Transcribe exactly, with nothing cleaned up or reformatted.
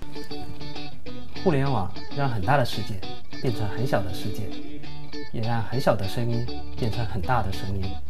互联网让很大的世界变成很小的世界，也让很小的声音变成很大的声音。